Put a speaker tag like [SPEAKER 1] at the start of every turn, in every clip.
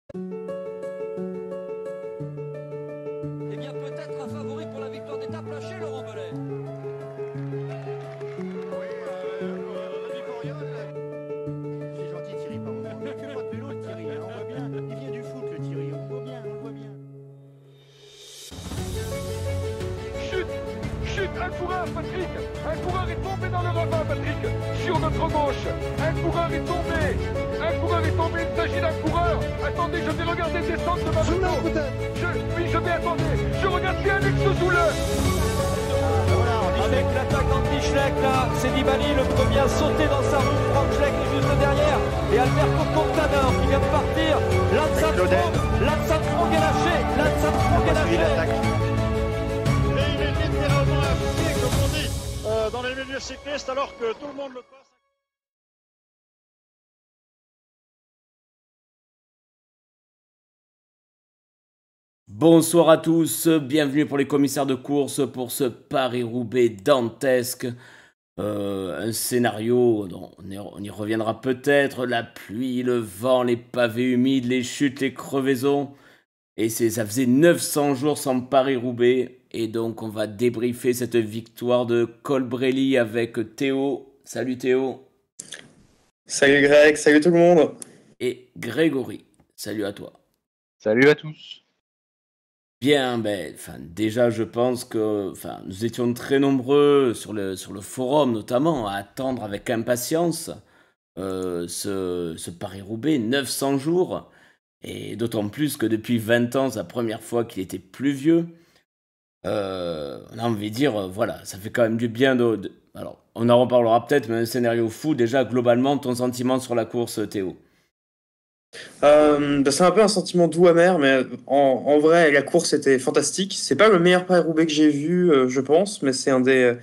[SPEAKER 1] Eh bien, peut-être un favori pour la victoire d'étape lâché, Laurent Belay.
[SPEAKER 2] C'est gentil Thierry, par moment. Il fait pas de vélo le Thierry, hein, on voit bien. Il vient du foot le Thierry, on le voit bien, on le voit bien.
[SPEAKER 3] Chute, un coureur, Patrick. Un coureur est tombé dans le ravin, Patrick. Sur notre gauche. Un coureur est tombé. Il s'agit d'un coureur. Attendez, je vais regarder descendre de ma moto. Oui, je vais attendre. Je regarde bien Alex Zoule.
[SPEAKER 1] Avec l'attaque d'Anti-Schleck, là, c'est Nibali, le premier à sauter dans sa roue. Frank Schleck est juste derrière. Et Alberto Contador qui vient de partir. Lance Armstrong est lâché.
[SPEAKER 4] Et il est littéralement à pied, comme on dit, dans les milieux cyclistes, alors que tout le monde le passe.
[SPEAKER 5] Bonsoir à tous, bienvenue pour les commissaires de course pour ce Paris-Roubaix dantesque. Un scénario dont on y reviendra peut-être, la pluie, le vent, les pavés humides, les chutes, les crevaisons. Et ça faisait 900 jours sans Paris-Roubaix. Et donc on va débriefer cette victoire de Colbrelli avec Théo. Salut Théo.
[SPEAKER 6] Salut Greg, salut tout le monde.
[SPEAKER 5] Et Grégory. Salut à toi.
[SPEAKER 7] Salut à tous.
[SPEAKER 5] Bien, déjà je pense que nous étions très nombreux sur le forum notamment à attendre avec impatience ce Paris-Roubaix, 900 jours, et d'autant plus que depuis 20 ans, c'est la première fois qu'il était pluvieux. On a envie de dire, voilà, ça fait quand même du bien Alors, on en reparlera peut-être, mais un scénario fou, déjà globalement, ton sentiment sur la course, Théo?
[SPEAKER 6] C'est un peu un sentiment doux amer, mais en vrai, la course était fantastique. C'est pas le meilleur Paris-Roubaix que j'ai vu, je pense, mais c'est un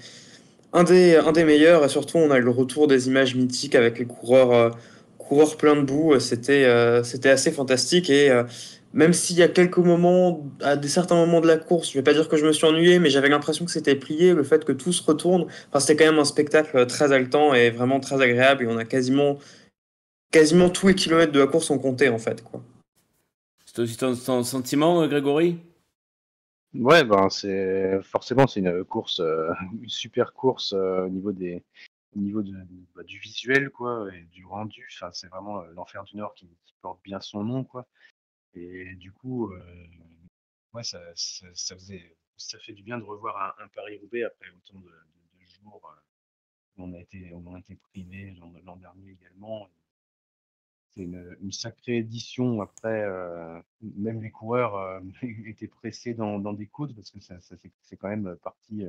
[SPEAKER 6] des meilleurs. Et surtout, on a eu le retour des images mythiques avec les coureurs pleins de boue. C'était assez fantastique. Et même s'il y a quelques moments, certains moments de la course, je vais pas dire que je me suis ennuyé, mais j'avais l'impression que c'était plié, le fait que tout se retourne. Enfin, c'était quand même un spectacle très haletant et vraiment très agréable. Et on a quasiment tous les kilomètres de la course sont comptés en fait, quoi.
[SPEAKER 5] C'est aussi ton sentiment, Grégory?
[SPEAKER 7] Ouais, c'est une course, une super course au niveau du visuel quoi et du rendu. Enfin, c'est vraiment l'Enfer du Nord qui porte bien son nom quoi. Et du coup, ouais, ça fait du bien de revoir un Paris-Roubaix après autant de jours où on a été privés l'an dernier également. C'est une sacrée édition. Après, même les coureurs étaient pressés dans des coudes parce que c'est quand même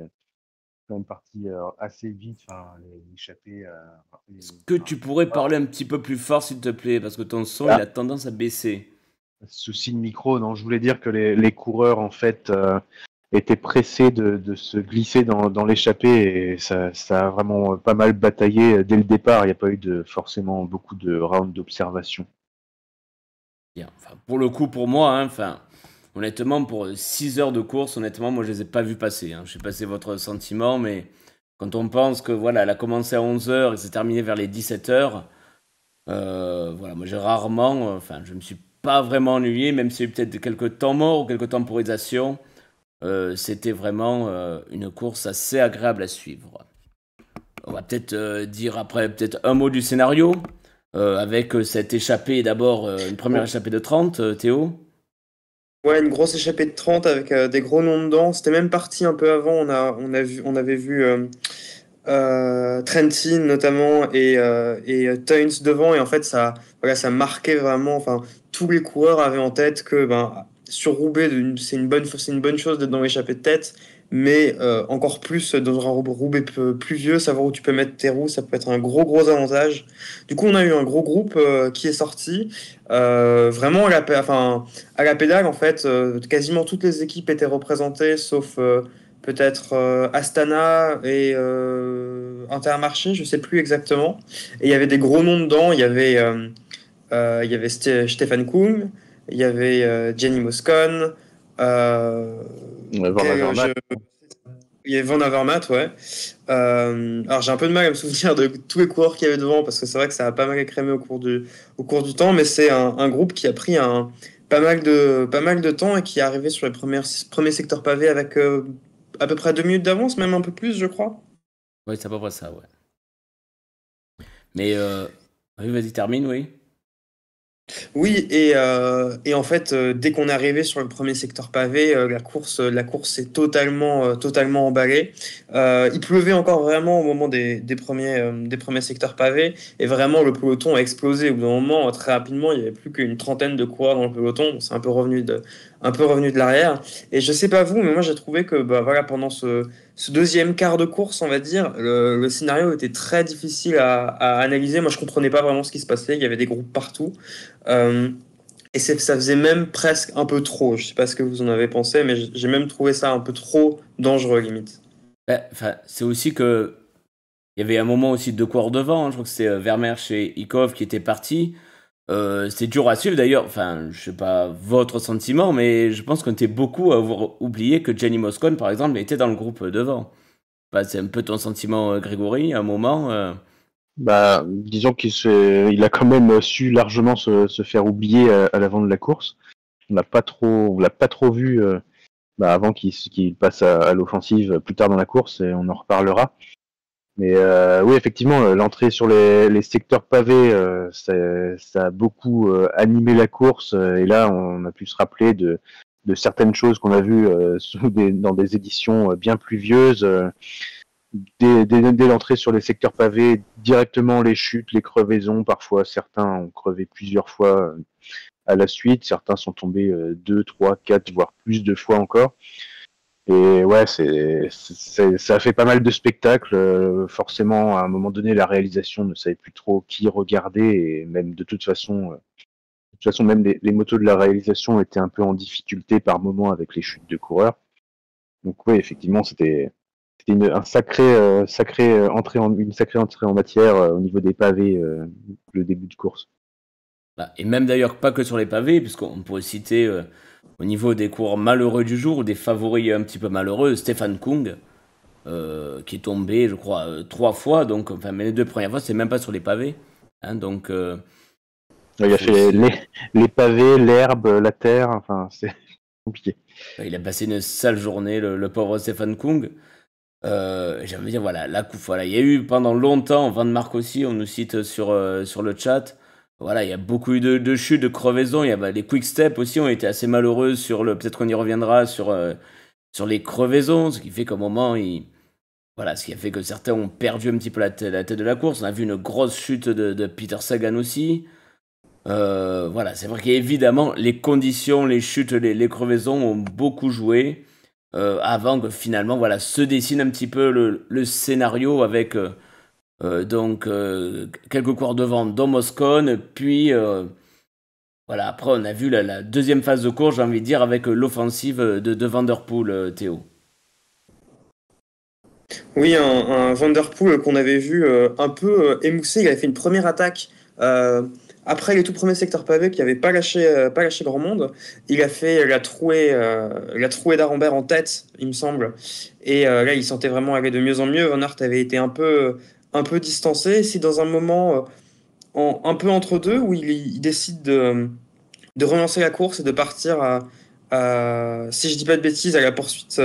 [SPEAKER 7] parti assez vite. Enfin, l'échappée.
[SPEAKER 5] Est-ce que tu pourrais parler un petit peu plus fort, s'il te plaît, parce que ton son, il a tendance à baisser.
[SPEAKER 7] Souci de micro, non, je voulais dire que les coureurs, en fait, étaient pressés de se glisser dans l'échappée et ça a vraiment pas mal bataillé dès le départ. Il n'y a pas eu forcément beaucoup de rounds d'observation.
[SPEAKER 5] Bien. Pour le coup, pour moi, honnêtement, pour 6 heures de course, honnêtement, moi, je les ai pas vus passer. Je sais pas c'est votre sentiment, mais quand on pense que voilà, elle a commencé à 11 heures et s'est terminée vers les 17 heures, voilà, moi, j'ai rarement, je me suis pas vraiment ennuyé, même s'il y a eu peut-être quelques temps morts ou quelques temporisations. C'était vraiment une course assez agréable à suivre. On va peut-être dire après peut-être un mot du scénario, avec cette échappée d'abord, une première échappée de 30, Théo.
[SPEAKER 6] Ouais, une grosse échappée de 30 avec des gros noms dedans. C'était même parti un peu avant. On avait vu Trentin notamment et Teuns devant. Et en fait, ça marquait vraiment. Enfin, tous les coureurs avaient en tête que sur Roubaix, c'est une bonne chose d'être dans l'échappée de tête. Mais encore plus dans un Roubaix pluvieux, savoir où tu peux mettre tes roues, ça peut être un gros avantage. Du coup, on a eu un gros groupe qui est sorti. Vraiment à la pédale, en fait, quasiment toutes les équipes étaient représentées, sauf peut-être Astana et Intermarché, je sais plus exactement. Et il y avait des gros noms dedans. Il y avait Stefan Koum, il y avait Jenny Moscon.
[SPEAKER 7] Van Avermaet.
[SPEAKER 6] Il y avait Van Avermaet, ouais. Alors j'ai un peu de mal à me souvenir de tous les coureurs qu'il y avait devant parce que c'est vrai que ça a pas mal écrémé au cours du temps, mais c'est un groupe qui a pris pas mal de temps et qui est arrivé sur les premiers secteurs pavés avec à peu près 2 minutes d'avance, même un peu plus, je crois.
[SPEAKER 5] Oui, c'est à peu près ça, ouais. Mais oui, vas-y, termine, oui.
[SPEAKER 6] Oui, et en fait, dès qu'on est arrivé sur le premier secteur pavé, la course est totalement emballée. Il pleuvait encore vraiment au moment des premiers secteurs pavés, et vraiment le peloton a explosé. Au bout d'un moment, très rapidement, il n'y avait plus qu'une trentaine de coureurs dans le peloton. C'est un peu revenu de l'arrière. Et je sais pas vous, mais moi j'ai trouvé que voilà, pendant ce deuxième quart de course, on va dire, le scénario était très difficile à analyser. Moi, je comprenais pas vraiment ce qui se passait. Il y avait des groupes partout. Et ça faisait même presque un peu trop. Je sais pas ce que vous en avez pensé, mais j'ai même trouvé ça un peu trop dangereux, limite.
[SPEAKER 5] C'est aussi que il y avait un moment aussi de coureurs devant. Je crois que c'est Vermeersch et Ikov qui étaient partis. C'était dur à suivre d'ailleurs. Enfin, je sais pas votre sentiment, mais je pense qu'on était beaucoup à avoir oublié que Gianni Moscon, par exemple, était dans le groupe devant. C'est un peu ton sentiment, Grégory, à un moment.
[SPEAKER 7] Disons il a quand même su largement se faire oublier à l'avant de la course. On l'a pas trop vu avant qu'il passe à l'offensive plus tard dans la course, et on en reparlera. Mais oui, effectivement, l'entrée sur les secteurs pavés, ça a beaucoup animé la course. Et là, on a pu se rappeler de certaines choses qu'on a vues dans des éditions bien pluvieuses. Dès l'entrée sur les secteurs pavés, directement les chutes, les crevaisons. Parfois, certains ont crevé plusieurs fois à la suite. Certains sont tombés 2, 3, 4, voire plus de fois encore. Et ouais, ça a fait pas mal de spectacles. Forcément, à un moment donné, la réalisation ne savait plus trop qui regarder, et même de toute façon, même les motos de la réalisation étaient un peu en difficulté par moment avec les chutes de coureurs. Donc oui, effectivement, c'était une sacrée entrée en matière au niveau des pavés, le début de course.
[SPEAKER 5] Et même d'ailleurs pas que sur les pavés, puisqu'on pourrait citer au niveau des coureurs malheureux du jour, ou des favoris un petit peu malheureux, Stefan Kung, qui est tombé, je crois, 3 fois. Donc, enfin, mais les 2 premières fois, c'est même pas sur les pavés. Donc,
[SPEAKER 7] il a fait les pavés, l'herbe, la terre, enfin, c'est compliqué.
[SPEAKER 5] Il a passé une sale journée, le pauvre Stefan Kung. J'ai envie de dire, voilà, il y a eu pendant longtemps, Van Mark aussi, on nous cite sur le chat. Voilà, il y a beaucoup eu de chutes, de crevaisons. Il y a les quick steps aussi ont été assez malheureux peut-être qu'on y reviendra sur les crevaisons, ce qui fait qu'au moment, ce qui a fait que certains ont perdu un petit peu la tête de la course. On a vu une grosse chute de Peter Sagan aussi. C'est vrai qu'évidemment, les conditions, les chutes, les crevaisons ont beaucoup joué avant que finalement, se dessine un petit peu le scénario avec quelques coureurs devant, dont Moscon, puis après on a vu la deuxième phase de course, j'ai envie de dire, avec l'offensive de Van Der Poel, Théo.
[SPEAKER 6] Oui, un Van Der Poel qu'on avait vu un peu émoussé. Il avait fait une première attaque après les tout premiers secteurs pavés qui n'avaient pas lâché grand monde. Il a fait la trouée d'Arambert en tête, il me semble. Et là, il sentait vraiment aller de mieux en mieux. Van Aert avait été un peu distancé. C'est dans un moment un peu entre deux où il décide de relancer la course et de partir si je dis pas de bêtises, à la poursuite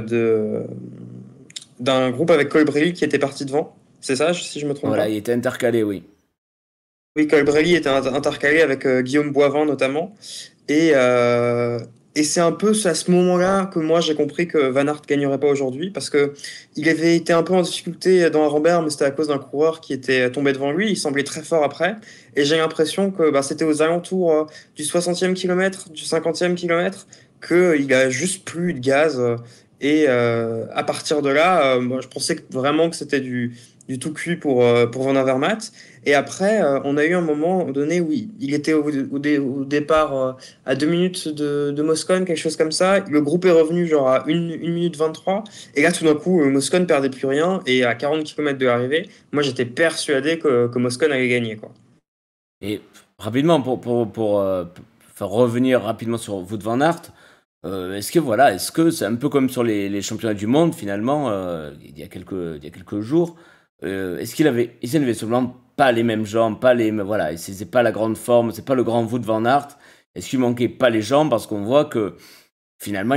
[SPEAKER 6] d'un groupe avec Colbrelli qui était parti devant. C'est ça, si je me trompe pas.
[SPEAKER 5] Voilà, il était intercalé, oui.
[SPEAKER 6] Oui, Colbrelli était intercalé avec Guillaume Boivin notamment. Et c'est un peu à ce moment-là que moi j'ai compris que Van Aert gagnerait pas aujourd'hui, parce que il avait été un peu en difficulté dans Arambert, mais c'était à cause d'un coureur qui était tombé devant lui. Il semblait très fort après, et j'ai l'impression que c'était aux alentours du 60e kilomètre, du 50e kilomètre, qu'il a juste plus eu de gaz. Et à partir de là, moi, je pensais vraiment que c'était du tout cuit pour Van Avermaet. Et après, on a eu un moment donné où il était au départ à 2 minutes de Moscon, quelque chose comme ça. Le groupe est revenu genre à 1 minute 23. Et là, tout d'un coup, Moscon perdait plus rien. Et à 40 km de l'arrivée, moi, j'étais persuadé que Moscon allait gagner, quoi.
[SPEAKER 5] Et rapidement, pour revenir rapidement sur Wout van Aert, Est-ce que c'est un peu comme sur les championnats du monde finalement, il y a quelques jours, il n'avait seulement pas les mêmes jambes, pas les, voilà, c'est pas la grande forme, c'est pas le grand Wout van Aert. Est-ce qu'il manquait pas les jambes parce qu'on voit que finalement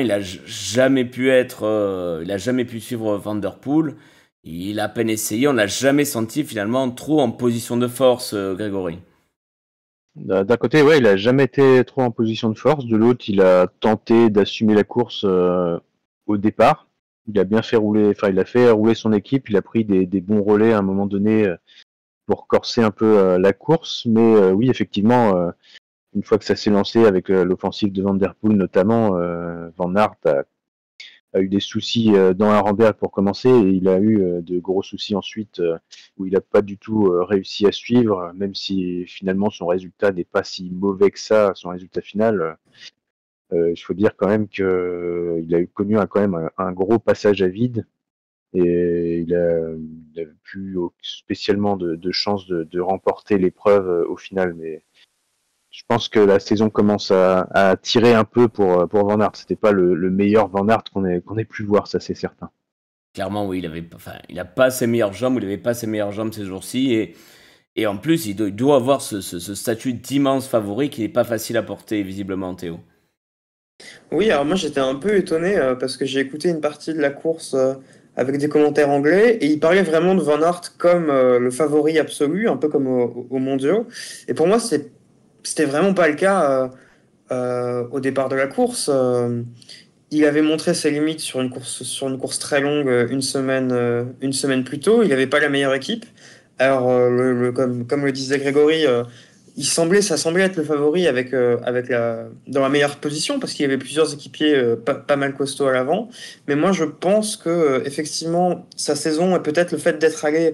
[SPEAKER 5] il a jamais pu suivre Van Der Poel. Il a à peine essayé, on l'a jamais senti finalement trop en position de force, Grégory.
[SPEAKER 7] D'un côté, ouais, il a jamais été trop en position de force. De l'autre, il a tenté d'assumer la course au départ. Il a bien fait rouler, enfin, il a fait rouler son équipe. Il a pris des bons relais à un moment donné pour corser un peu la course. Mais oui, effectivement, une fois que ça s'est lancé avec l'offensive de Van Der Poel notamment, Van Aert a eu des soucis dans Arenberg pour commencer et il a eu de gros soucis ensuite où il n'a pas du tout réussi à suivre, même si finalement son résultat n'est pas si mauvais que ça, son résultat final. Il faut dire quand même qu'il a connu quand même un gros passage à vide et il a plus spécialement de chance de remporter l'épreuve au final, mais je pense que la saison commence à tirer un peu pour Van Aert. C'était pas le meilleur Van Aert qu'on ait pu voir, ça c'est certain.
[SPEAKER 5] Clairement, oui, il a pas ses meilleures jambes, il n'avait pas ses meilleures jambes ces jours-ci, et en plus, il doit avoir ce statut d'immense favori qui n'est pas facile à porter, visiblement, Théo.
[SPEAKER 6] Oui, alors moi j'étais un peu étonné parce que j'ai écouté une partie de la course avec des commentaires anglais et il parlait vraiment de Van Aert comme le favori absolu, un peu comme aux mondiaux. Et pour moi, c'était vraiment pas le cas au départ de la course. Il avait montré ses limites sur une course très longue une semaine plus tôt. Il n'avait pas la meilleure équipe. Alors, comme le disait Grégory, ça semblait être le favori dans la meilleure position parce qu'il y avait plusieurs équipiers pas mal costauds à l'avant. Mais moi, je pense que effectivement, sa saison et peut-être le fait d'être allé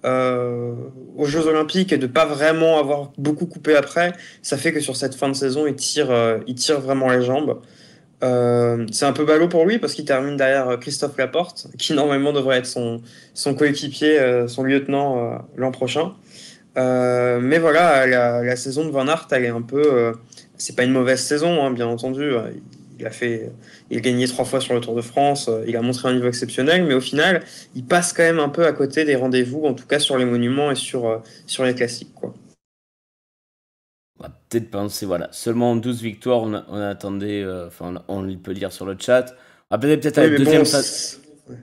[SPEAKER 6] aux Jeux Olympiques et de pas vraiment avoir beaucoup coupé après, ça fait que sur cette fin de saison, il tire vraiment les jambes. C'est un peu ballot pour lui parce qu'il termine derrière Christophe Laporte, qui normalement devrait être son coéquipier, son lieutenant l'an prochain. Mais voilà, la saison de Van Aert, elle est un peu. C'est pas une mauvaise saison, hein, bien entendu. Il a gagné 3 fois sur le Tour de France. Il a montré un niveau exceptionnel, mais au final, il passe quand même un peu à côté des rendez-vous, en tout cas sur les monuments et sur les classiques, quoi.
[SPEAKER 5] On va peut-être penser, voilà, seulement 12 victoires, on attendait, on peut lire sur le chat. On va peut-être à la deuxième phase.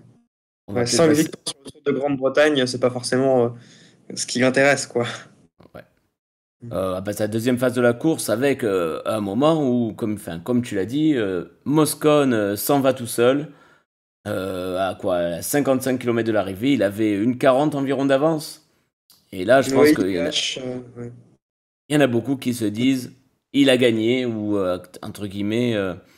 [SPEAKER 6] 5 victoires sur le Tour de Grande-Bretagne, c'est pas forcément ce qui l'intéresse, quoi.
[SPEAKER 5] Ouais. On va passer à la deuxième phase de la course avec un moment où, comme tu l'as dit, Moscon s'en va tout seul. À 55 km de l'arrivée, il avait une 40 environ d'avance. Et là, je pense il y en a beaucoup qui se disent il a gagné ou entre guillemets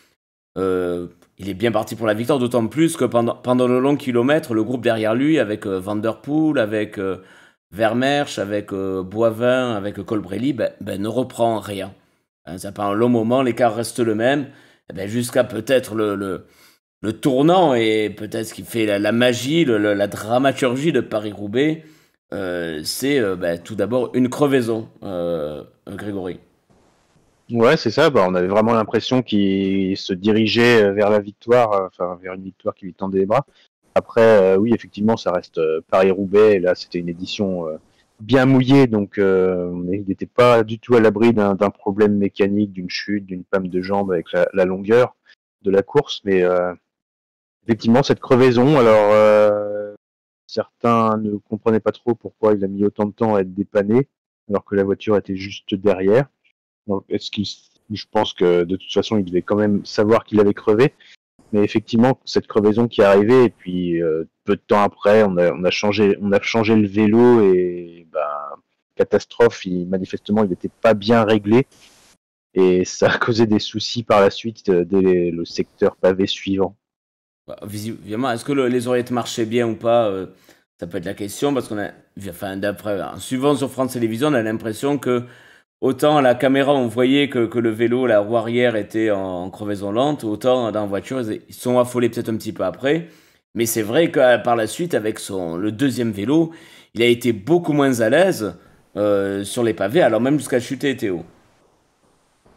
[SPEAKER 5] il est bien parti pour la victoire, d'autant plus que pendant le long kilomètre, le groupe derrière lui avec Van Der Poel, avec Vermeersch, avec Boivin, avec Colbrelli, ne reprend rien. Ça prend un long moment, l'écart reste le même, jusqu'à peut-être le tournant et peut-être ce qui fait la magie, la dramaturgie de Paris-Roubaix. C'est tout d'abord une crevaison, Grégory.
[SPEAKER 7] Ouais, c'est ça. On avait vraiment l'impression qu'il se dirigeait vers la victoire, vers une victoire qui lui tendait les bras. Après, oui, effectivement, ça reste Paris-Roubaix. Là, c'était une édition bien mouillée, donc il n'était pas du tout à l'abri d'un problème mécanique, d'une chute, d'une panne de jambe avec la longueur de la course. Mais effectivement, cette crevaison, alors certains ne comprenaient pas trop pourquoi il a mis autant de temps à être dépanné, alors que la voiture était juste derrière. Donc, je pense que de toute façon, il devait quand même savoir qu'il avait crevé. Mais effectivement, cette crevaison qui est arrivée, et puis peu de temps après, on a changé le vélo et catastrophe. Manifestement, il n'était pas bien réglé et ça a causé des soucis par la suite dès le secteur pavé suivant.
[SPEAKER 5] Visiblement, est-ce que les oreillettes marchaient bien ou pas ça peut être la question parce en suivant sur France Télévisions, on a l'impression que autant à la caméra on voyait que le vélo, la roue arrière était en crevaison lente, autant dans la voiture ils sont affolés peut-être un petit peu après. Mais c'est vrai que par la suite avec le deuxième vélo, il a été beaucoup moins à l'aise sur les pavés, alors même jusqu'à chuter, Théo.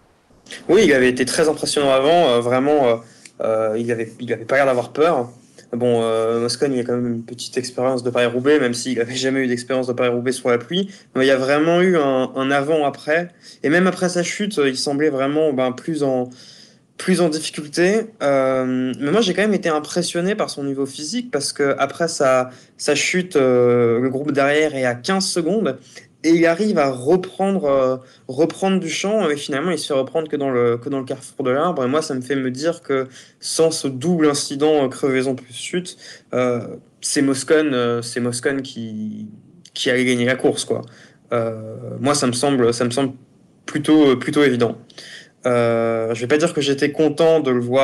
[SPEAKER 6] Oui, il avait été très impressionnant avant, vraiment, il avait pas l'air d'avoir peur. Bon, Moscon, il a quand même une petite expérience de Paris-Roubaix, même s'il n'avait jamais eu d'expérience de Paris-Roubaix sur la pluie. Mais il y a vraiment eu un avant-après. Et même après sa chute, il semblait vraiment plus en difficulté. Mais moi, j'ai quand même été impressionné par son niveau physique parce que après sa chute, le groupe derrière est à 15 secondes et il arrive à reprendre du champ. Et finalement, il se fait reprendre que dans le carrefour de l'arbre. Et moi, ça me fait me dire que sans ce double incident crevaison plus chute, c'est Moscon qui allait gagner la course, quoi. Moi, ça me semble plutôt évident. Je vais pas dire que j'étais content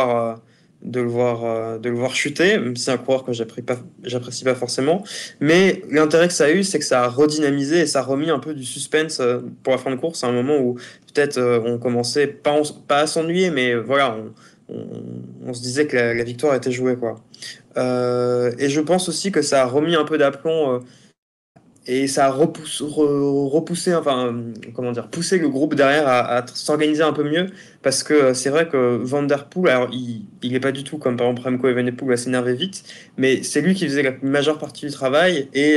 [SPEAKER 6] de le voir chuter, même si c'est un coureur que j'apprécie pas forcément. Mais l'intérêt que ça a eu, c'est que ça a redynamisé et ça a remis un peu du suspense pour la fin de course, à un moment où peut-être on commençait pas à s'ennuyer, mais voilà, on se disait que la victoire était jouée, quoi. Et je pense aussi que ça a remis un peu d'aplomb et ça a repoussé, enfin, comment dire, poussé le groupe derrière à s'organiser un peu mieux, parce que c'est vrai que Van Der Poel, alors il est pas du tout comme par exemple Remco Evenepoel à s'énerver vite, mais c'est lui qui faisait la majeure partie du travail, et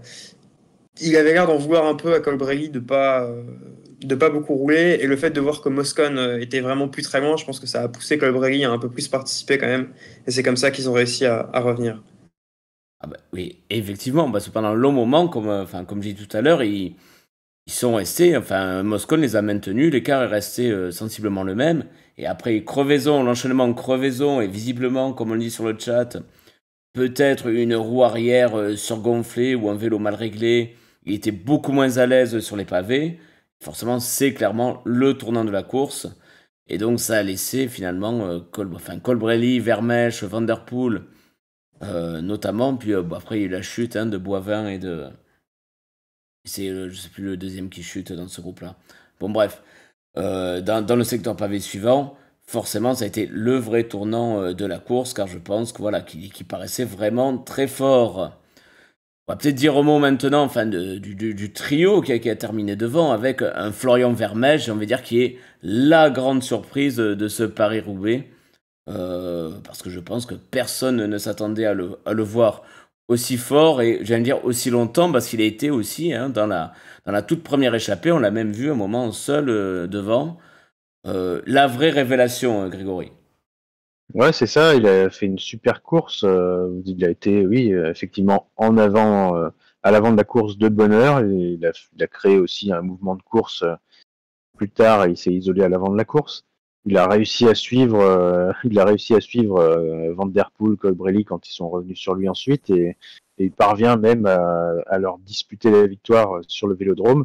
[SPEAKER 6] il avait l'air d'en vouloir un peu à Colbrelli de pas beaucoup rouler, et le fait de voir que Moscon était vraiment plus très loin, je pense que ça a poussé Colbrelli à un peu plus participer quand même, et c'est comme ça qu'ils ont réussi à revenir.
[SPEAKER 5] Ah bah, oui, effectivement, parce que pendant un long moment, comme j'ai dit tout à l'heure, ils sont restés, enfin, Moscon les a maintenus, l'écart est resté sensiblement le même. Et après, l'enchaînement crevaison, et visiblement, comme on le dit sur le chat, peut-être une roue arrière surgonflée ou un vélo mal réglé, il était beaucoup moins à l'aise sur les pavés. Forcément, c'est clairement le tournant de la course. Et donc, ça a laissé finalement Colbrelli, Vermeersch, Van Der Poel, notamment. Puis après, il y a eu la chute de Boivin et de. C'est, je sais plus, le deuxième qui chute dans ce groupe-là. Bon, bref. Dans le secteur pavé suivant, forcément, ça a été le vrai tournant de la course, car je pense que voilà, qu'il paraissait vraiment très fort. On va peut-être dire un mot maintenant, enfin, du trio qui a terminé devant, avec un Florian Vermeersch, on va dire, qui est la grande surprise de ce Paris-Roubaix. Parce que je pense que personne ne s'attendait à le voir aussi fort et j'allais dire aussi longtemps, parce qu'il a été aussi dans la toute première échappée, on l'a même vu un moment seul devant. La vraie révélation, Grégory.
[SPEAKER 7] Ouais, c'est ça. Il a fait une super course. Il a été, oui, effectivement, en avant, à l'avant de la course de bonne heure. Et il a créé aussi un mouvement de course plus tard. Il s'est isolé à l'avant de la course. Il a réussi à suivre, Van Der Poel, Colbrelli quand ils sont revenus sur lui ensuite, et il parvient même à leur disputer la victoire sur le Vélodrome.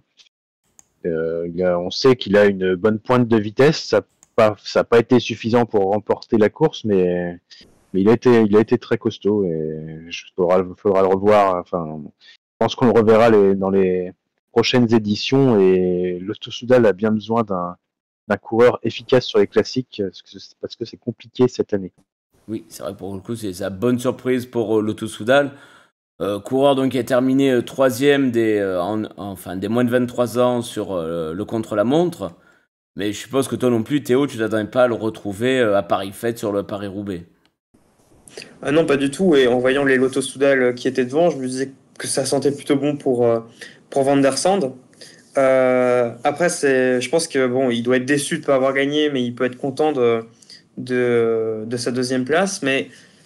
[SPEAKER 7] On sait qu'il a une bonne pointe de vitesse. Ça n'a pas été suffisant pour remporter la course, mais il a été très costaud et faudra le revoir. Enfin, je pense qu'on le reverra dans les prochaines éditions, et Lotto Soudal a bien besoin d'un coureur efficace sur les classiques, parce que c'est compliqué cette année.
[SPEAKER 5] Oui, c'est vrai, pour le coup, c'est sa bonne surprise pour Lotto Soudal. Coureur donc qui a terminé troisième des moins de 23 ans sur le contre-la-montre. Mais je suppose que toi non plus, Théo, tu t'attendais pas à le retrouver à Paris-Fête sur le Paris-Roubaix.
[SPEAKER 6] Ah non, pas du tout. Et en voyant les Lotto Soudal qui étaient devant, je me disais que ça sentait plutôt bon pour Van der Sande. Après, je pense que bon, il doit être déçu de ne pas avoir gagné, mais il peut être content de sa deuxième place. Mais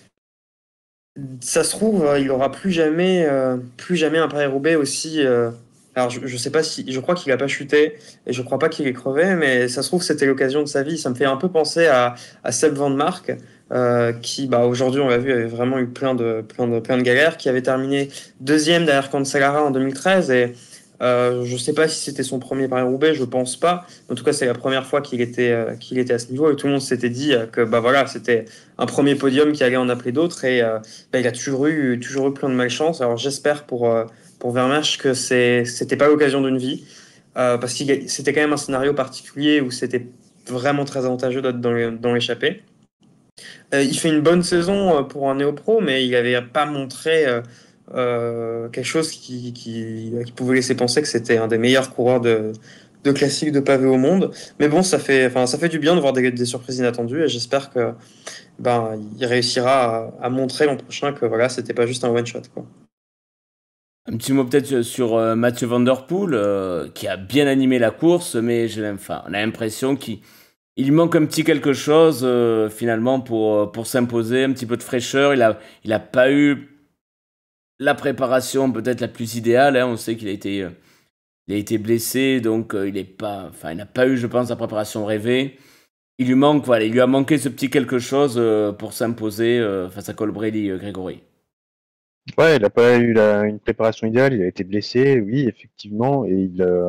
[SPEAKER 6] ça se trouve, il n'aura plus jamais un Paris-Roubaix aussi. Alors, je sais pas si, je crois qu'il n'a pas chuté et je crois pas qu'il est crevé, mais ça se trouve, c'était l'occasion de sa vie. Ça me fait un peu penser à Seb Van Mark, qui, aujourd'hui, on l'a vu, avait vraiment eu plein de galères, qui avait terminé deuxième derrière Cancellara en 2013 et je sais pas si c'était son premier Paris-Roubaix, je pense pas. En tout cas, c'est la première fois qu'il était à ce niveau et tout le monde s'était dit que voilà, c'était un premier podium qui allait en appeler d'autres et il a toujours eu plein de malchance. Alors j'espère pour Vermeersch que c'était pas l'occasion d'une vie, parce que c'était quand même un scénario particulier où c'était vraiment très avantageux d'être dans l'échappée. Il fait une bonne saison pour un néo-pro, mais il n'avait pas montré quelque chose qui pouvait laisser penser que c'était un des meilleurs coureurs de de classiques de pavé au monde. Mais bon, ça fait du bien de voir des surprises inattendues et j'espère que il réussira à montrer l'an prochain que voilà, c'était pas juste un one shot, quoi.
[SPEAKER 5] Un petit mot peut-être sur Mathieu Van Der Poel, qui a bien animé la course, mais on a l'impression qu'il manque un petit quelque chose finalement pour s'imposer, un petit peu de fraîcheur. Il a pas eu la préparation peut-être la plus idéale, hein. On sait qu'il a été blessé, donc il n'a pas eu, je pense, la préparation rêvée. Il lui a manqué ce petit quelque chose pour s'imposer face à Colbrelli, Grégory.
[SPEAKER 7] Ouais, il n'a pas eu une préparation idéale, il a été blessé, oui, effectivement, et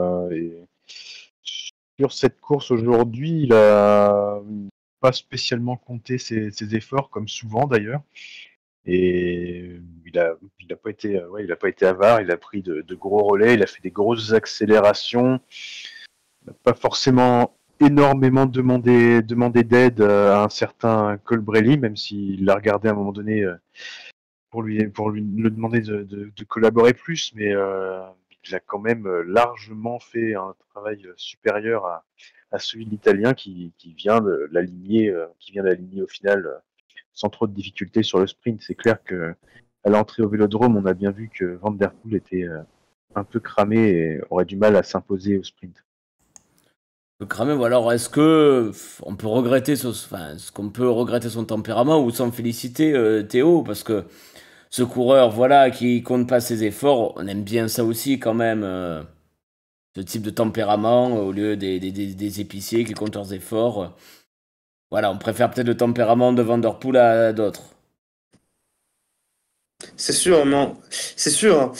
[SPEAKER 7] sur cette course aujourd'hui, il a pas spécialement compté ses efforts, comme souvent d'ailleurs, et il a pas été avare, il a pris de gros relais, il a fait des grosses accélérations, il n'a pas forcément énormément demandé d'aide à un certain Colbrelli, même s'il l'a regardé à un moment donné pour lui le demander de collaborer plus, mais il a quand même largement fait un travail supérieur à celui de l'Italien qui vient de l'aligner au final sans trop de difficultés sur le sprint. C'est clair que à l'entrée au Vélodrome, on a bien vu que Van Der Poel était un peu cramé et aurait du mal à s'imposer au sprint.
[SPEAKER 5] Cramé, ou alors est-ce que on peut regretter est-ce qu'on peut regretter son tempérament ou s'en féliciter, Théo, parce que ce coureur, voilà, qui compte pas ses efforts, on aime bien ça aussi quand même, ce type de tempérament au lieu des épiciers qui comptent leurs efforts. Voilà, on préfère peut-être le tempérament de Van Der Poel à d'autres.
[SPEAKER 6] C'est sûr, non, c'est sûr, hein.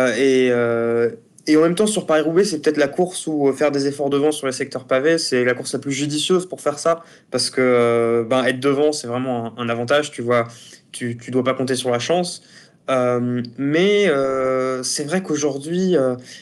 [SPEAKER 6] Et en même temps, sur Paris-Roubaix, c'est peut-être la course où faire des efforts devant sur les secteurs pavés, c'est la course la plus judicieuse pour faire ça, parce que être devant, c'est vraiment un avantage, tu vois, tu dois pas compter sur la chance. Mais c'est vrai qu'aujourd'hui,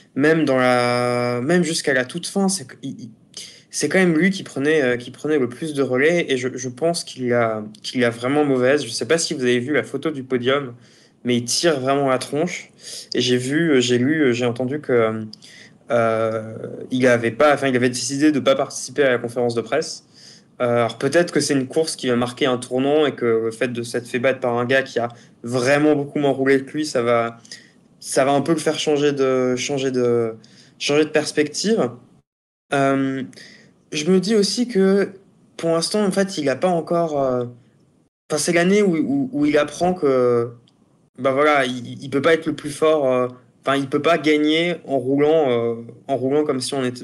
[SPEAKER 6] même jusqu'à la toute fin, c'est quand même lui qui prenait le plus de relais, et je pense qu'il a vraiment mauvaise. Je sais pas si vous avez vu la photo du podium, mais il tire vraiment la tronche. Et j'ai entendu que il avait décidé de pas participer à la conférence de presse. Alors peut-être que c'est une course qui va marquer un tournant et que le fait de s'être fait battre par un gars qui a vraiment beaucoup moins roulé que lui, ça va un peu le faire changer de perspective. Euh, je me dis aussi que pour l'instant, en fait, il a pas encore. Enfin, c'est l'année où il apprend que bah voilà, il peut pas être le plus fort. Enfin, il peut pas gagner en roulant comme si on était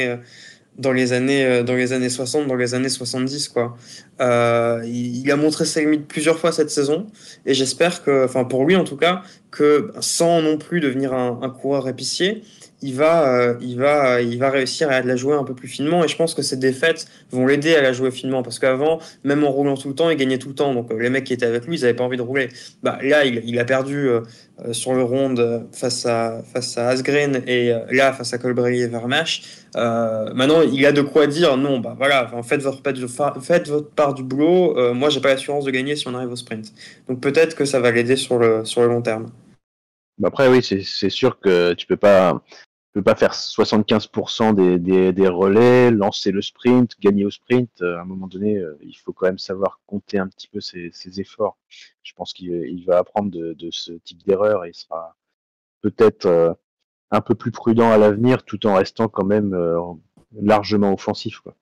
[SPEAKER 6] dans les années 60, dans les années 70, quoi. Il a montré ses limites plusieurs fois cette saison, et j'espère que, enfin pour lui en tout cas, que sans non plus devenir un coureur épicier, il va réussir à la jouer un peu plus finement, et je pense que ces défaites vont l'aider à la jouer finement, parce qu'avant, même en roulant tout le temps, il gagnait tout le temps, donc les mecs qui étaient avec lui, ils avaient pas envie de rouler. Bah, là, il a perdu sur le ronde face à Asgreen, et là, face à Colbrelli et Vermeersch. Maintenant, il a de quoi dire non, bah voilà, enfin, faites votre part du boulot. Moi, j'ai pas l'assurance de gagner si on arrive au sprint. Donc peut-être que ça va l'aider sur le long terme.
[SPEAKER 7] Après, oui, c'est sûr que tu peux pas faire 75% des relais, lancer le sprint, gagner au sprint. À un moment donné, il faut quand même savoir compter un petit peu ses efforts. Je pense qu'il va apprendre de ce type d'erreur et il sera peut-être un peu plus prudent à l'avenir, tout en restant quand même largement offensif, quoi.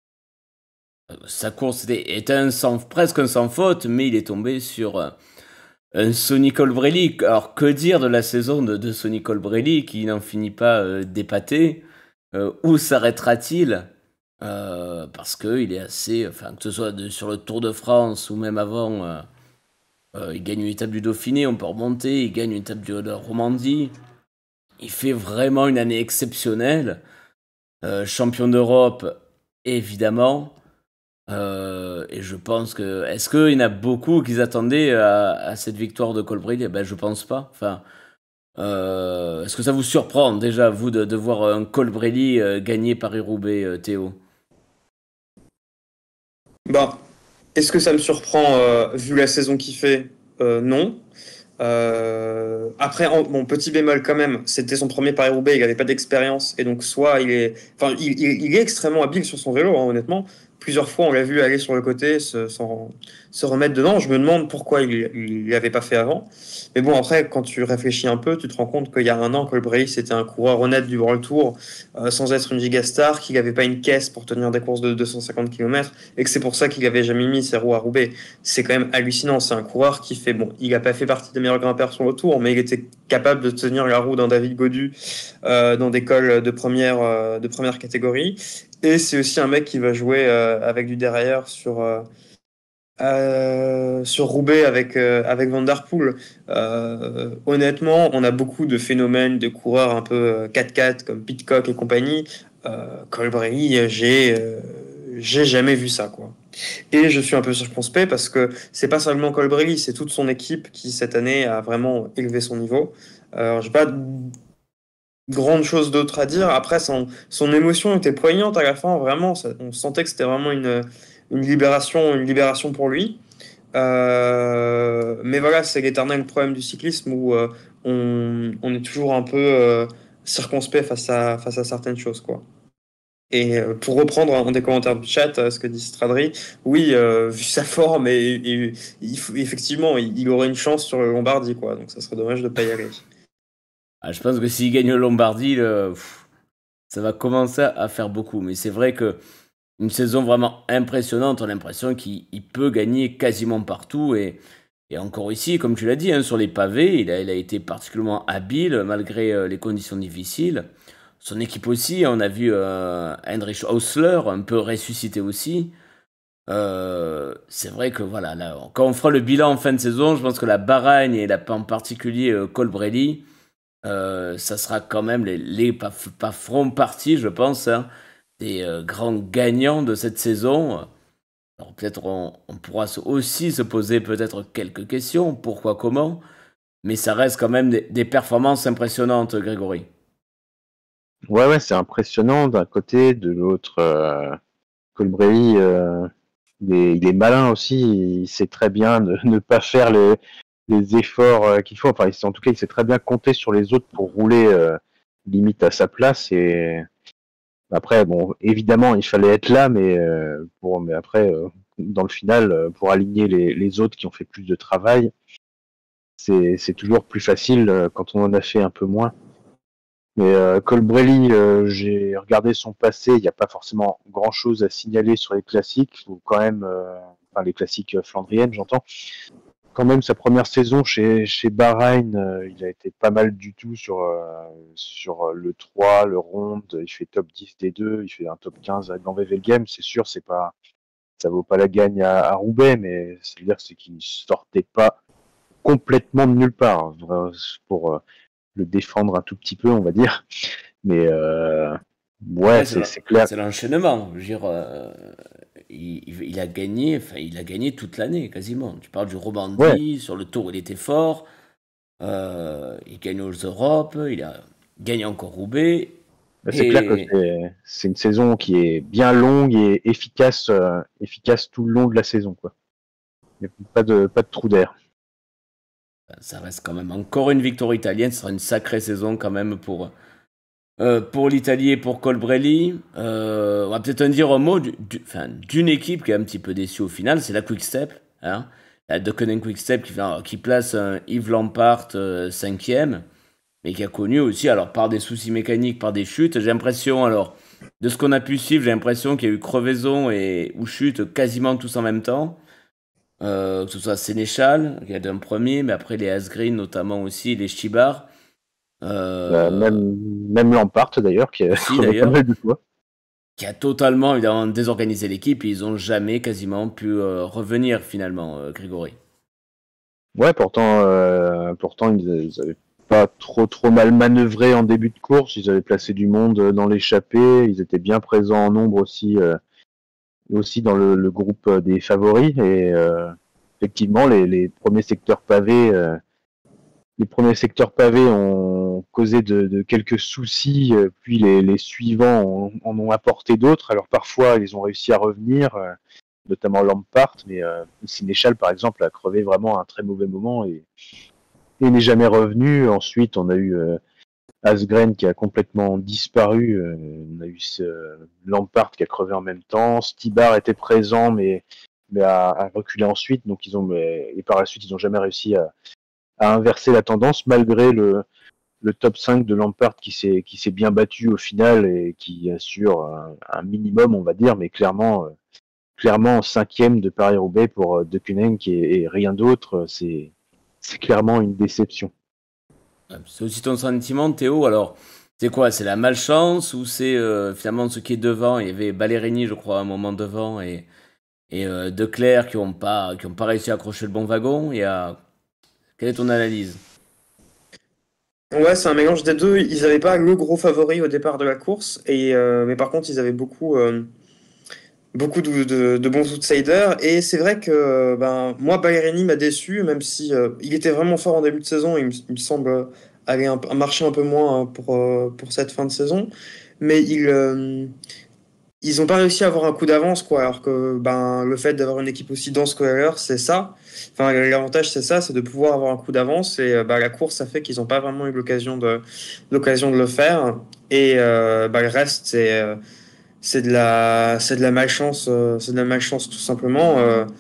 [SPEAKER 5] Sa course était presque un sans faute, mais il est tombé sur un Sonny Colbrelli. Alors que dire de la saison de Sonny Colbrelli qui n'en finit pas d'épater? Où s'arrêtera-t-il? Parce qu'il est assez, enfin que ce soit sur le Tour de France ou même avant, il gagne une étape du Dauphiné, on peut remonter, il gagne une étape de la Romandie. Il fait vraiment une année exceptionnelle. Champion d'Europe, évidemment. Et je pense que... Est-ce qu'il y en a beaucoup qui attendaient à cette victoire de Colbrelli? Ben, je pense pas. Enfin, est-ce que ça vous surprend déjà, vous, de voir un Colbrelli gagner Paris-Roubaix, Théo?
[SPEAKER 6] Bah, est-ce que ça me surprend vu la saison qu'il fait? Non. Après, bon, petit bémol quand même, c'était son premier Paris-Roubaix, il n'avait pas d'expérience, et donc soit il est, enfin, il est extrêmement habile sur son vélo, hein, honnêtement. Plusieurs fois, on l'a vu aller sur le côté, se remettre dedans. Je me demande pourquoi il l'avait pas fait avant. Mais bon, après, quand tu réfléchis un peu, tu te rends compte qu'il y a un an, Colbrelli, c'était un coureur honnête du World Tour, sans être une gigastar, qu'il n'avait pas une caisse pour tenir des courses de 250 km, et que c'est pour ça qu'il n'avait jamais mis ses roues à Roubaix. C'est quand même hallucinant. C'est un coureur qui fait, bon, il n'a pas fait partie des meilleurs grimpeurs sur le Tour, mais il était capable de tenir la roue d'un David Gaudu dans des cols de première catégorie. Et c'est aussi un mec qui va jouer avec du derrière sur Roubaix avec Van Der Poel. Honnêtement, on a beaucoup de phénomènes de coureurs un peu 4x4 comme Pidcock et compagnie. Colbrelli, j'ai jamais vu ça, quoi. Et je suis un peu circonspect parce que c'est pas seulement Colbrelli, c'est toute son équipe qui cette année a vraiment élevé son niveau. J'ai pas grande chose d'autre à dire. Après, son émotion était poignante à la fin, vraiment. On sentait que c'était vraiment une libération pour lui. Mais voilà, c'est l'éternel problème du cyclisme où on est toujours un peu circonspect face à certaines choses, quoi. Et pour reprendre un des commentaires du chat, ce que dit Stradri, oui, vu sa forme, effectivement, il aurait une chance sur le Lombardie, quoi. Donc ça serait dommage de ne pas y aller.
[SPEAKER 5] Ah, je pense que s'il gagne le Lombardie, ça va commencer à faire beaucoup. Mais c'est vrai que une saison vraiment impressionnante, on a l'impression qu'il peut gagner quasiment partout. Et encore ici, comme tu l'as dit, hein, sur les pavés, il a été particulièrement habile malgré les conditions difficiles. Son équipe aussi, on a vu Heinrich Hausler un peu ressuscité aussi. C'est vrai que voilà, là, quand on fera le bilan en fin de saison, je pense que la Bahreïn et en particulier Colbrelli, ça sera quand même pas feront partie, je pense, hein, des grands gagnants de cette saison. Alors peut-être on pourra aussi se poser peut-être quelques questions, pourquoi, comment, mais ça reste quand même des performances impressionnantes, Grégory.
[SPEAKER 7] Ouais, c'est impressionnant d'un côté, de l'autre, Colbrelli, il est malin aussi, il sait très bien ne pas faire les efforts qu'il faut. Enfin, en tout cas, il sait très bien compter sur les autres pour rouler limite à sa place. Et après, bon, évidemment, il fallait être là, mais après, dans le final, pour aligner les autres qui ont fait plus de travail, c'est toujours plus facile quand on en a fait un peu moins. Mais Colbrelli, j'ai regardé son passé, il n'y a pas forcément grand-chose à signaler sur les classiques, ou quand même, enfin les classiques flandriennes, j'entends. Quand même, sa première saison chez Bahreïn, il a été pas mal du tout sur le 3, le Ronde, il fait top 10 des deux, il fait un top 15 dans Wevelgem, c'est sûr, ça vaut pas la gagne à Roubaix, mais ça veut dire que c'est qu'il sortait pas complètement de nulle part, hein, pour le défendre un tout petit peu, on va dire. Mais ouais, c'est clair.
[SPEAKER 5] C'est l'enchaînement. Je veux dire, il a gagné toute l'année quasiment. Tu parles du Romandie, sur le Tour il était fort. Il gagne aux Europes, il a gagné encore Roubaix.
[SPEAKER 7] C'est clair que c'est une saison qui est bien longue et efficace tout le long de la saison, quoi. Il n'y a pas de trou d'air.
[SPEAKER 5] Ça reste quand même encore une victoire italienne. Ce sera une sacrée saison quand même pour l'Italie et pour Colbrelli. On va peut-être en dire un mot d'une équipe qui est un petit peu déçue au final, c'est la Quick-Step. Hein, la Deceuninck Quick-Step qui place Yves Lampaert 5e, mais qui a connu aussi, alors par des soucis mécaniques, par des chutes. J'ai l'impression, alors, de ce qu'on a pu suivre, j'ai l'impression qu'il y a eu crevaison ou chute quasiment tous en même temps. Que ce soit Sénéchal, qui a été un premier, mais après les Asgreen notamment aussi, les Chibar.
[SPEAKER 7] Même Lampaert d'ailleurs, qui a crevé pas mal de fois.
[SPEAKER 5] Qui a totalement évidemment désorganisé l'équipe et ils n'ont jamais quasiment pu revenir finalement, Grégory.
[SPEAKER 7] Ouais, pourtant ils avaient pas trop mal manœuvré en début de course, ils avaient placé du monde dans l'échappée, ils étaient bien présents en nombre aussi dans le groupe des favoris et effectivement les premiers secteurs pavés ont causé de quelques soucis, puis les suivants en ont apporté d'autres. Alors parfois ils ont réussi à revenir, notamment Lampaert, mais Sénéchal par exemple a crevé vraiment à un très mauvais moment et et n'est jamais revenu. Ensuite, on a eu Asgren qui a complètement disparu. On a eu Lampard qui a crevé en même temps. Stibar était présent, mais a reculé ensuite. Donc et par la suite, ils n'ont jamais réussi à inverser la tendance, malgré le top 5 de Lampard qui s'est bien battu au final et qui assure un minimum, on va dire, mais clairement 5e de Paris-Roubaix pour De Koninck et rien d'autre. C'est clairement une déception.
[SPEAKER 5] C'est aussi ton sentiment, Théo. Alors, c'est quoi? C'est la malchance ou c'est finalement ce qui est devant? Il y avait Ballerini, je crois, à un moment devant, et Declercq qui ont pas réussi à accrocher le bon wagon. Quelle est ton analyse?
[SPEAKER 6] Ouais, c'est un mélange des deux. Ils n'avaient pas le gros favori au départ de la course, mais par contre, ils avaient beaucoup de bons outsiders. Et c'est vrai que moi, Ballerini m'a déçu, même si il était vraiment fort en début de saison. Il me semble aller marcher un peu moins pour cette fin de saison. Mais ils n'ont pas réussi à avoir un coup d'avance, quoi. Alors que le fait d'avoir une équipe aussi dense que la leur, c'est ça. Enfin, l'avantage, c'est ça, c'est de pouvoir avoir un coup d'avance. Et la course, ça fait qu'ils n'ont pas vraiment eu l'occasion de le faire. Et le reste, c'est de la malchance, tout simplement.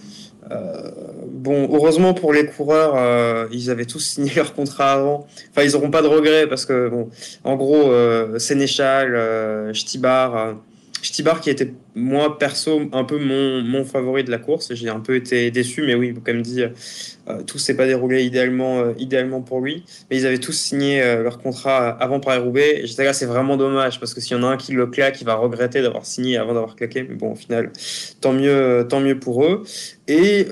[SPEAKER 6] Bon, heureusement pour les coureurs, ils avaient tous signé leur contrat avant. Enfin, ils n'auront pas de regrets parce que, bon, en gros, Sénéchal, Stibar qui était, moi, perso, un peu mon favori de la course. J'ai un peu été déçu, mais oui, comme dit, tout s'est pas déroulé idéalement pour lui. Mais ils avaient tous signé leur contrat avant Paris-Roubaix. Et j'étais là, c'est vraiment dommage parce que s'il y en a un qui le claque, il va regretter d'avoir signé avant d'avoir claqué. Mais bon, au final, tant mieux pour eux. Et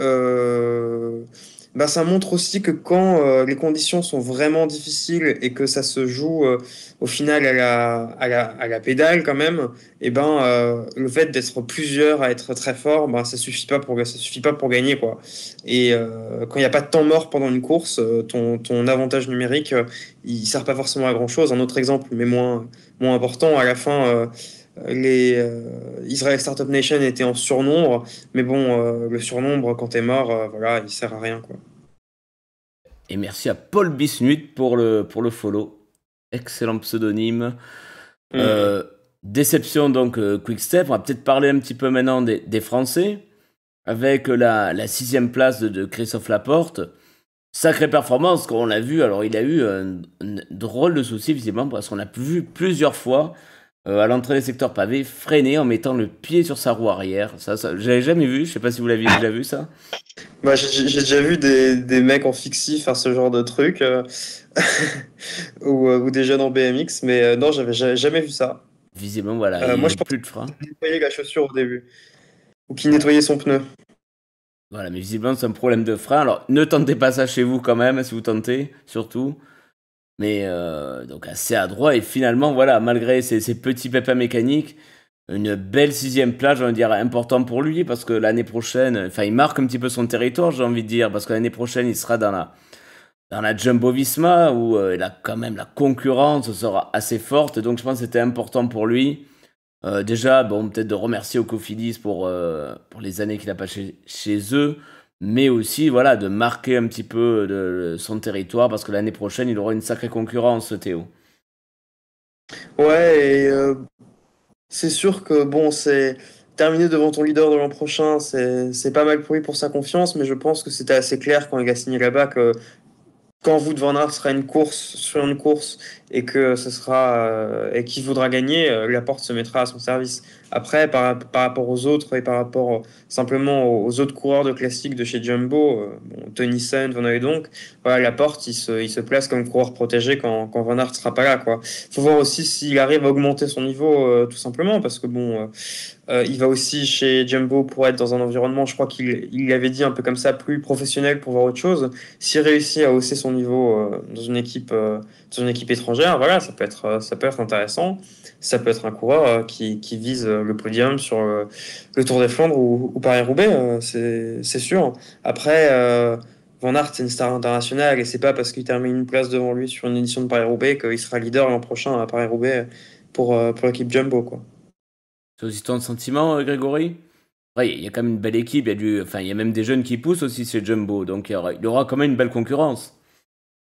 [SPEAKER 6] ça montre aussi que quand les conditions sont vraiment difficiles et que ça se joue au final à la pédale quand même, et le fait d'être plusieurs à être très fort, ça suffit pas pour gagner, quoi. Et quand il n'y a pas de temps mort pendant une course, ton avantage numérique, il sert pas forcément à grand chose. Un autre exemple, mais moins important, à la fin, les Israel Startup Nation étaient en surnombre, mais bon, le surnombre, quand t'es mort, voilà, il sert à rien, quoi.
[SPEAKER 5] Et merci à Paul Bismuth pour le follow. Excellent pseudonyme. Déception donc Quick-Step. On va peut-être parler un petit peu maintenant des Français. Avec la 6e place de Christophe Laporte. Sacrée performance, quand on l'a vu. Alors il a eu un drôle de souci visiblement parce qu'on a vu plusieurs fois à l'entrée des secteurs pavés freiner en mettant le pied sur sa roue arrière. Ça j'avais jamais vu. Je sais pas si vous l'avez déjà vu ça.
[SPEAKER 6] J'ai déjà vu des mecs en fixie faire ce genre de truc ou des jeunes en BMX, mais non, j'avais jamais vu ça.
[SPEAKER 5] Visiblement, voilà,
[SPEAKER 6] moi, je pense
[SPEAKER 5] plus de frein.
[SPEAKER 6] qu'il nettoyait la chaussure au début ou qu'il nettoyait son pneu.
[SPEAKER 5] Voilà, mais visiblement, c'est un problème de frein. Alors, ne tentez pas ça chez vous quand même, si vous tentez, surtout. Mais donc assez adroit. Et finalement, voilà, malgré ces petits pépins mécaniques, une belle 6e place, j'ai envie de dire, important pour lui, parce que l'année prochaine, enfin, il marque un petit peu son territoire, j'ai envie de dire, parce que l'année prochaine, il sera dans la Jumbo-Visma, où quand même la concurrence sera assez forte, et donc je pense que c'était important pour lui. Déjà, bon, peut-être de remercier au Cofidis pour les années qu'il a passées chez eux, mais aussi, voilà, de marquer un petit peu son territoire, parce que l'année prochaine, il aura une sacrée concurrence, Théo.
[SPEAKER 6] Ouais, et c'est sûr que bon, c'est terminer devant ton leader de l'an prochain, c'est pas mal pour lui pour sa confiance, mais je pense que c'était assez clair quand il a signé là-bas que quand Wout van Aert sera sur une course et que ce sera et qu'il voudra gagner, Laporte se mettra à son service. Après, par rapport aux autres et par rapport simplement aux autres coureurs de classique de chez Jumbo, Tennyson, Van Hooydonk, voilà, Laporte, il se place comme coureur protégé quand Van Aert sera pas là, quoi. Faut voir aussi s'il arrive à augmenter son niveau, tout simplement, parce que bon. Il va aussi chez Jumbo pour être dans un environnement, je crois qu'il avait dit un peu comme ça, plus professionnel pour voir autre chose. S'il réussit à hausser son niveau dans une équipe étrangère, voilà, ça peut être intéressant. Ça peut être un coureur qui vise le podium sur le Tour des Flandres ou Paris-Roubaix, c'est sûr. Après, Van Aert, c'est une star internationale et c'est pas parce qu'il termine une place devant lui sur une édition de Paris-Roubaix qu'il sera leader l'an prochain à Paris-Roubaix pour l'équipe Jumbo, quoi.
[SPEAKER 5] C'est aussi ton sentiment, Grégory? Ouais, il y a quand même une belle équipe, il y a même des jeunes qui poussent aussi chez Jumbo, donc il y aura quand même une belle concurrence.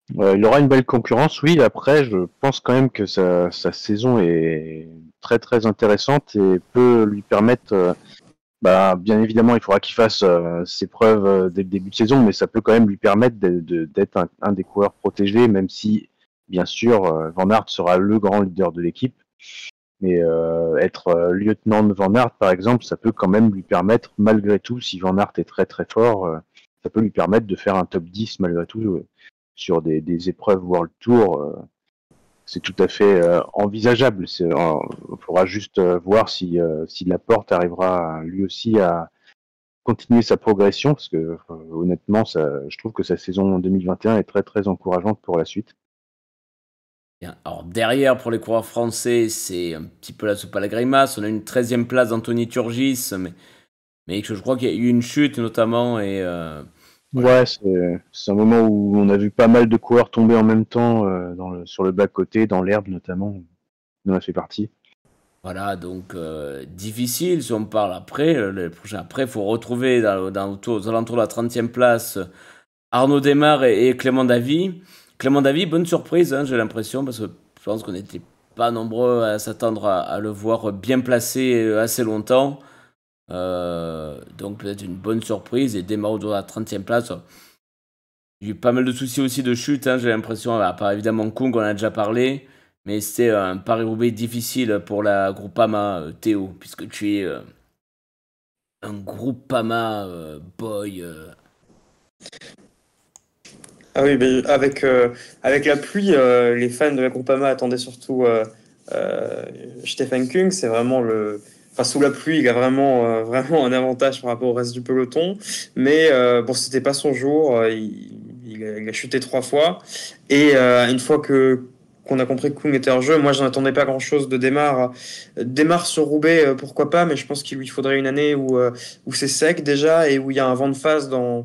[SPEAKER 7] Il aura une belle concurrence, oui. Après, je pense quand même que sa saison est très très intéressante et peut lui permettre, bien évidemment, il faudra qu'il fasse ses preuves dès le début de saison, mais ça peut quand même lui permettre d'être un des coureurs protégés, même si, bien sûr, Van Aert sera le grand leader de l'équipe. Mais être lieutenant de Van Aert, par exemple, ça peut quand même lui permettre, malgré tout, si Van Aert est très très fort, ça peut lui permettre de faire un top 10 malgré tout sur des épreuves World Tour. C'est tout à fait envisageable. Il faudra juste voir si Laporte arrivera lui aussi à continuer sa progression, parce que honnêtement, je trouve que sa saison 2021 est très très encourageante pour la suite.
[SPEAKER 5] Bien. Alors derrière, pour les coureurs français, c'est un petit peu la soupe à la grimace. On a une 13e place d'Anthony Turgis, mais je crois qu'il y a eu une chute notamment. Et,
[SPEAKER 7] ouais, c'est un moment où on a vu pas mal de coureurs tomber en même temps sur le bas-côté, dans l'herbe notamment. On en a fait partie.
[SPEAKER 5] Voilà, donc difficile si on parle après. Le prochain après, il faut retrouver aux alentours de la 30e place Arnaud Démare et Clément Davy. Clément Davy, bonne surprise, hein, j'ai l'impression, parce que je pense qu'on n'était pas nombreux à s'attendre à le voir bien placé assez longtemps. Donc peut-être une bonne surprise. Et Démare autour de la 30e place. Il y a eu pas mal de soucis aussi de chute, hein, j'ai l'impression, à part évidemment Kung, on en a déjà parlé. Mais c'était un Paris-Roubaix difficile pour la Groupama, Théo, puisque tu es un Groupama boy.
[SPEAKER 6] Ah oui, mais avec la pluie, les fans de la Groupama attendaient surtout Stefan Kung. C'est vraiment Enfin, sous la pluie, il a vraiment un avantage par rapport au reste du peloton. Mais bon, c'était pas son jour. Il a chuté 3 fois. Et une fois qu'on a compris que Kung était hors jeu, moi, j'en attendais pas grand-chose de Démare. Démare sur Roubaix, pourquoi pas, mais je pense qu'il lui faudrait une année où c'est sec déjà et où il y a un vent de face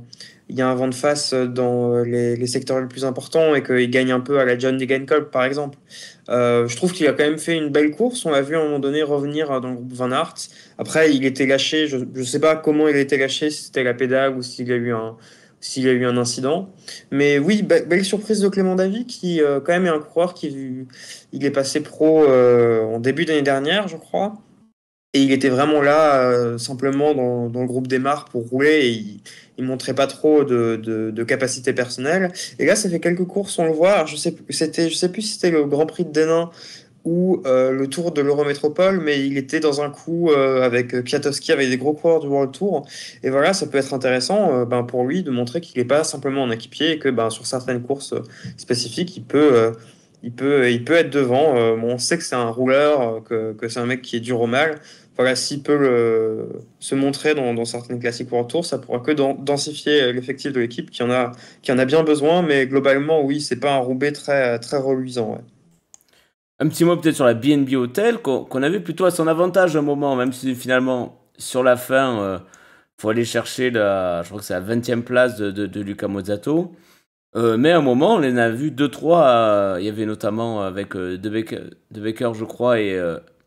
[SPEAKER 6] dans les secteurs les plus importants et qu'il gagne un peu à la John Degenkolb par exemple. Je trouve qu'il a quand même fait une belle course. On l'a vu à un moment donné revenir dans le groupe Van Aert. Après, il était lâché. Je ne sais pas comment il a été lâché, si c'était la pédale ou s'il a eu un incident. Mais oui, belle surprise de Clément Davy qui quand même est un coureur il est passé pro en début d'année dernière, je crois. Et il était vraiment là, simplement dans le groupe Démare pour rouler. Et il montrait pas trop de capacité personnelle. Et là, ça fait quelques courses, on le voit. Alors, je sais plus si c'était le Grand Prix de Denain ou le Tour de l'Eurométropole, mais il était dans un coup avec Kwiatkowski, avec des gros coureurs du World Tour. Et voilà, ça peut être intéressant pour lui de montrer qu'il n'est pas simplement un équipier et que sur certaines courses spécifiques, il peut être devant. Bon, on sait que c'est un rouleur, que c'est un mec qui est dur au mal. Voilà, s'il peut se montrer dans certaines classiques World Tour, ça pourra que densifier l'effectif de l'équipe qui en a bien besoin. Mais globalement, oui, c'est pas un Roubaix très, très reluisant. Ouais.
[SPEAKER 5] Un petit mot peut-être sur la BNB Hotel, qu'on avait plutôt à son avantage un moment, même si finalement, sur la fin, faut aller chercher je crois que c'est la 20e place de Luca Mozzato. Mais à un moment, on en a vu 2-3. Il y avait notamment avec De Becker, je crois, et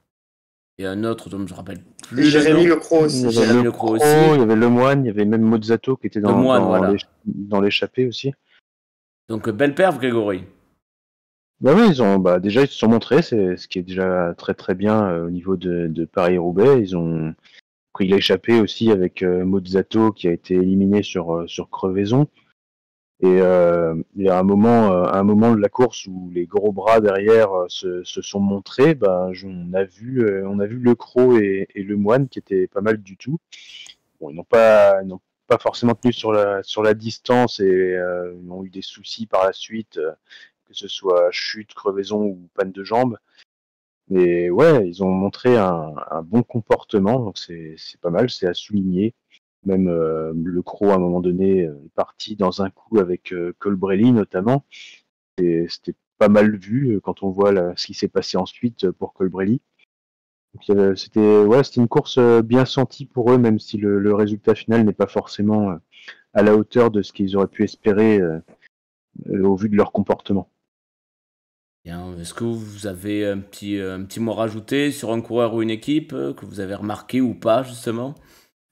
[SPEAKER 5] un autre dont je ne me rappelle plus.
[SPEAKER 6] Et Jérémy Lecros aussi.
[SPEAKER 7] Jérémy Lecros aussi. Il y avait Lemoine, il y avait même Mozzato qui était dans l'échappée aussi.
[SPEAKER 5] Donc, belle perf, Grégory.
[SPEAKER 7] Oui, déjà ils se sont montrés, c'est ce qui est déjà très très bien au niveau de Paris-Roubaix. Ils ont pris l'échappée aussi avec Mozzato qui a été éliminé sur crevaison. Et il y a un moment de la course où les gros bras derrière se sont montrés. On a vu Lecros et Lemoine qui étaient pas mal du tout. Bon, ils n'ont pas forcément tenu sur la distance et ils ont eu des soucis par la suite, que ce soit chute, crevaison ou panne de jambes. Mais ouais, ils ont montré un bon comportement, donc c'est pas mal, c'est à souligner. Même Lecros, à un moment donné, est parti dans un coup avec Colbrelli notamment. C'était pas mal vu quand on voit ce qui s'est passé ensuite pour Colbrelli. C'était une course bien sentie pour eux, même si le résultat final n'est pas forcément à la hauteur de ce qu'ils auraient pu espérer au vu de leur comportement.
[SPEAKER 5] Bien, est-ce que vous avez un petit mot à rajouter sur un coureur ou une équipe que vous avez remarqué ou pas, justement ?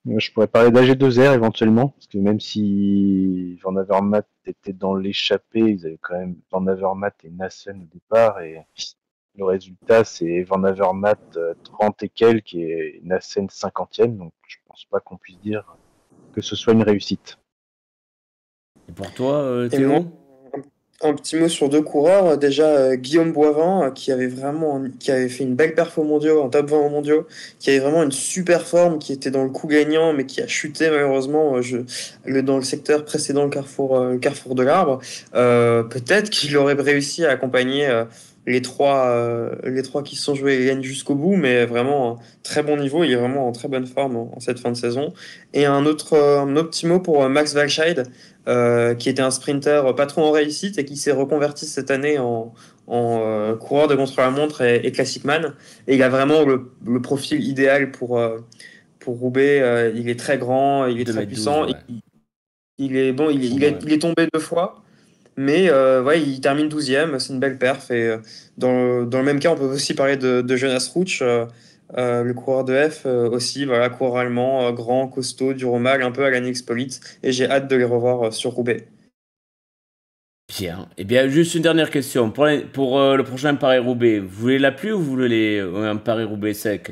[SPEAKER 7] Je pourrais parler d'AG2R éventuellement, parce que même si Van Avermaet était dans l'échappée, ils avaient quand même Van Avermaet et Nassen au départ, et le résultat c'est Van Avermaet 30 et quelques et Nassen 50e, donc je pense pas qu'on puisse dire que ce soit une réussite.
[SPEAKER 5] Et pour toi,
[SPEAKER 6] Et
[SPEAKER 5] Théo?
[SPEAKER 6] moi, un petit mot sur deux coureurs. Déjà, Guillaume Boivin, qui avait fait une belle perf aux mondiaux, en top 20 aux mondiaux, qui avait vraiment une super forme, qui était dans le coup gagnant, mais qui a chuté malheureusement dans le secteur précédent, le carrefour de l'Arbre. Peut-être qu'il aurait réussi à accompagner les trois qui se sont joués et gagnent jusqu'au bout, mais vraiment un très bon niveau. Il est vraiment en très bonne forme en cette fin de saison. Et un autre petit mot pour Max Walscheid, qui était un sprinter pas trop en réussite et qui s'est reconverti cette année en coureur de contre-la-montre et classic man. Et il a vraiment le profil idéal pour Roubaix. Il est très grand, il est
[SPEAKER 5] 2
[SPEAKER 6] très
[SPEAKER 5] mètres 12,
[SPEAKER 6] puissant.
[SPEAKER 5] ouais.
[SPEAKER 6] Il est bon, il est tombé 2 fois. Mais ouais, il termine 12e, c'est une belle perf. Et dans le même cas, on peut aussi parler de Jonas Rutsch, le coureur de F aussi, voilà, coureur allemand, grand, costaud, dur au mal, un peu à la Nils Pollitt. Et j'ai hâte de les revoir sur Roubaix.
[SPEAKER 5] Bien. Eh bien, juste une dernière question. Pour le prochain Paris-Roubaix, vous voulez la pluie ou vous voulez un Paris-Roubaix sec?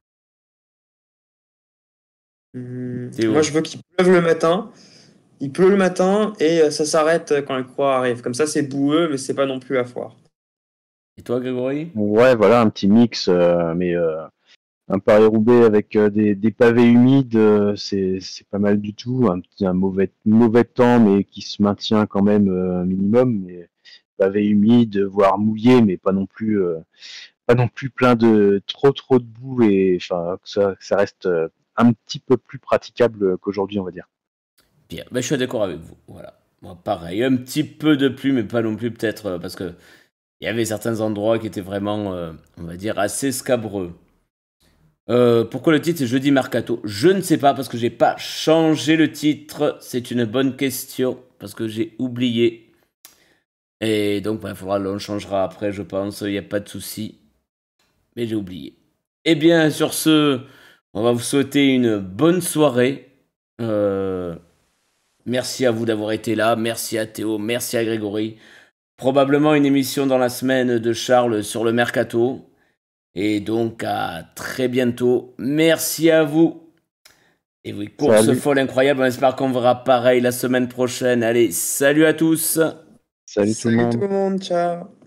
[SPEAKER 5] Théo.
[SPEAKER 6] Moi, je veux qu'il pleuve le matin. Il pleut le matin et ça s'arrête quand le coureur arrive. Comme ça, c'est boueux, mais c'est pas non plus la foire.
[SPEAKER 5] Et toi, Grégory?
[SPEAKER 7] Ouais, voilà, un petit mix, mais un Paris-Roubaix avec des pavés humides, c'est pas mal du tout. Un mauvais temps, mais qui se maintient quand même minimum. Mais pavé humide, voire mouillé, mais pas non plus plein de trop de boue et enfin que ça reste un petit peu plus praticable qu'aujourd'hui, on va dire.
[SPEAKER 5] Bien. Ben, je suis d'accord avec vous. Voilà. Moi, pareil. Un petit peu de pluie, mais pas non plus peut-être parce que il y avait certains endroits qui étaient vraiment, on va dire, assez scabreux. Pourquoi le titre c'est Jeudi Mercato? Je ne sais pas parce que j'ai pas changé le titre. C'est une bonne question parce que j'ai oublié. Et donc, on changera après, je pense. Il n'y a pas de souci. Mais j'ai oublié. Eh bien, sur ce, on va vous souhaiter une bonne soirée. Merci à vous d'avoir été là. Merci à Théo. Merci à Grégory. Probablement une émission dans la semaine de Charles sur le Mercato. Et donc, à très bientôt. Merci à vous. Et oui, course folle incroyable. On espère qu'on verra pareil la semaine prochaine. Allez, salut à tous.
[SPEAKER 7] Salut tout le monde.
[SPEAKER 6] Salut tout le monde, ciao.